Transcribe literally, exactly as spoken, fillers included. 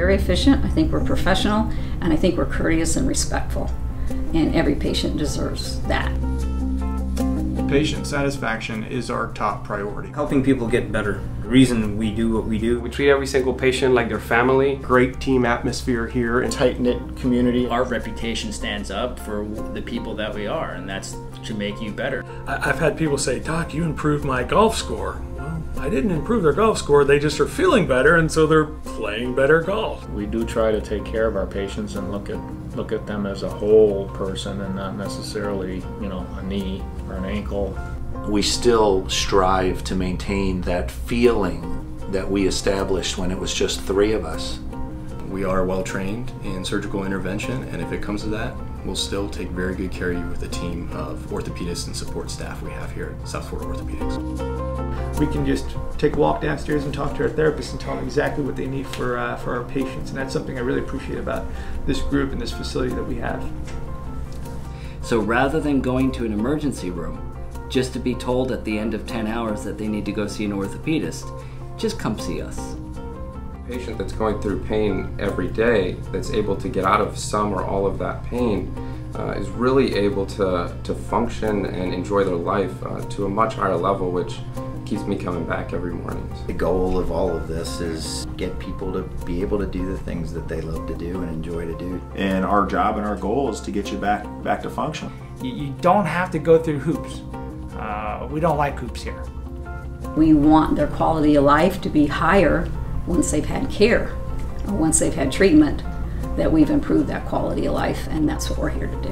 very efficient, I think we're professional, and I think we're courteous and respectful. And every patient deserves that. Patient satisfaction is our top priority. Helping people get better. The reason we do what we do. We treat every single patient like their family. Great team atmosphere here. A tight-knit community. Our reputation stands up for the people that we are, and that's to make you better. I've had people say, "Doc, you improved my golf score." Well, I didn't improve their golf score, they just are feeling better, and so they're playing better golf. We do try to take care of our patients and look at look at them as a whole person and not necessarily, you know, a knee or an ankle. We still strive to maintain that feeling that we established when it was just three of us. We are well trained in surgical intervention, and if it comes to that, we'll still take very good care of you with a team of orthopedists and support staff we have here at South Florida Orthopaedics. We can just take a walk downstairs and talk to our therapists and tell them exactly what they need for, uh, for our patients, and that's something I really appreciate about this group and this facility that we have. So rather than going to an emergency room, just to be told at the end of ten hours that they need to go see an orthopedist, just come see us. A patient that's going through pain every day, that's able to get out of some or all of that pain, uh, is really able to, to function and enjoy their life uh, to a much higher level, which keeps me coming back every morning. The goal of all of this is get people to be able to do the things that they love to do and enjoy to do. And our job and our goal is to get you back back to function. You, you don't have to go through hoops. Uh, we don't like hoops here. We want their quality of life to be higher once they've had care, or once they've had treatment, that we've improved that quality of life, and that's what we're here to do.